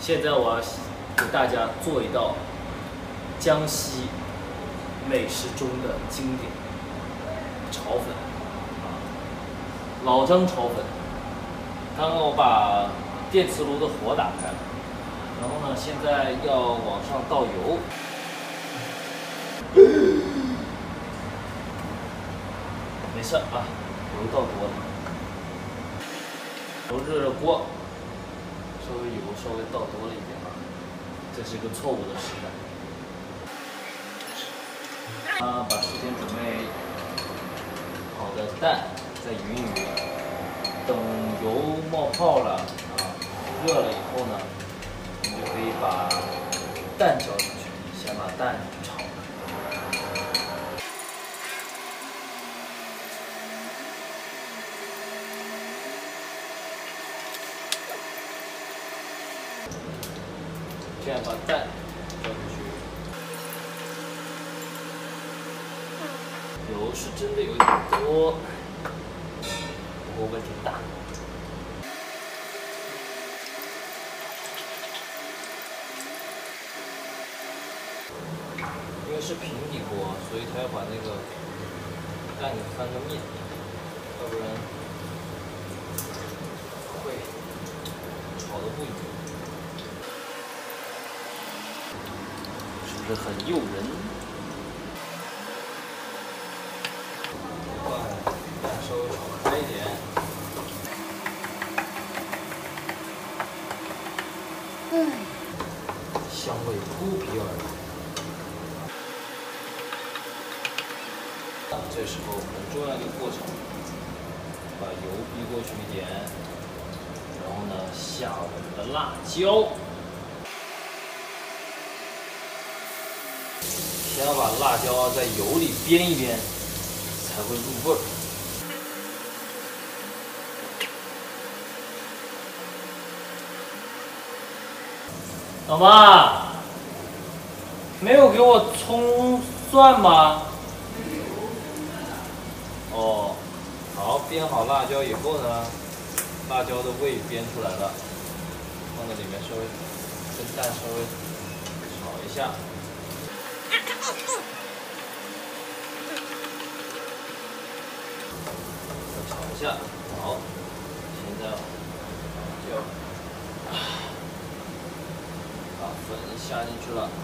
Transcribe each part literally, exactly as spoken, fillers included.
现在我要给大家做一道江西美食中的经典炒粉啊，老张炒粉。刚刚我把电磁炉的火打开了，然后呢，现在要往上倒油。没事啊，油倒多了。油热热锅，稍微油稍微倒多了一点啊，这是一个错误的示范。啊，把事先准备好的蛋再匀一匀，等油冒泡了啊，热了以后呢，我们就可以把蛋浇进去，先把蛋炒。这样把蛋浇进去，油是真的有点多，不过问题大。因为是平底锅，所以它要把那个蛋给翻个面，要不然会炒的不匀。是不是很诱人？把蛋稍微炒开一点。嗯，香味扑鼻而来。这时候很重要的一个过程，把油逼过去一点，然后呢下我们的辣椒。先要把辣椒在油里煸一煸，才会入味儿。老妈，没有给我葱蒜吗？哦，好，煸好辣椒以后呢，辣椒的味煸出来了，放在里面稍微跟蛋稍微炒一下。再炒一下，好，现在就把粉下进去了。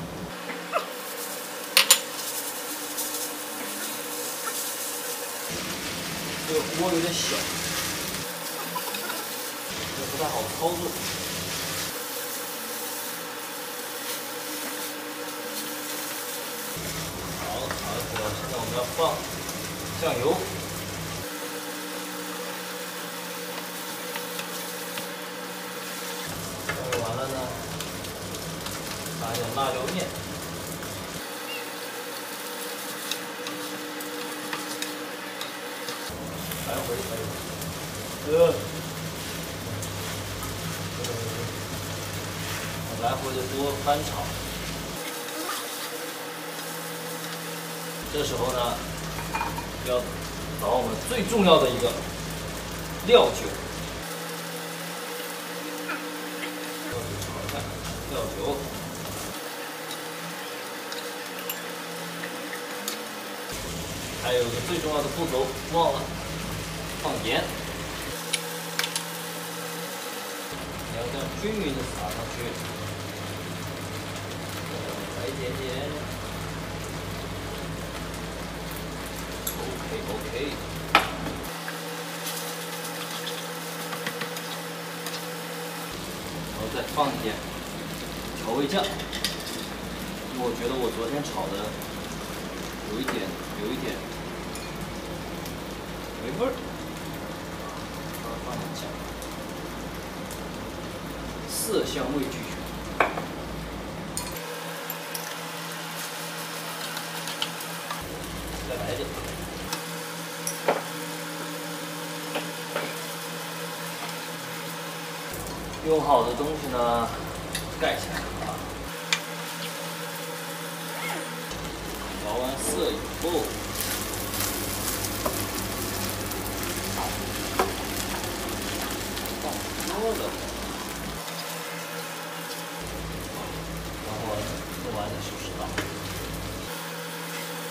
这个锅有点小，也不太好操作。好，炒一会儿，现在我们要放酱油。酱油完了呢，撒一点辣椒面。来回来回，呃，来回的多翻炒。这时候呢，要找我们最重要的一个料酒。料酒炒一下，料酒。还有一个最重要的步骤，忘了。放盐，你要这样均匀的撒上去，来一点点 ，OK OK， 然后再放一点调味酱，因为我觉得我昨天炒的有一点有一点没味儿。放点酱，色香味俱全。再来一点。用好的东西呢，盖起来啊。调完色以后。多了， 熟食了。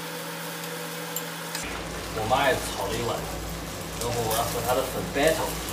我妈也炒了一碗，然后我要和它的粉 battle。